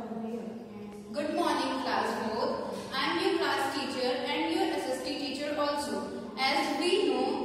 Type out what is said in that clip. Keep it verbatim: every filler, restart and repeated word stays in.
Good morning, class four. I am your class teacher and your S S T teacher also. As we know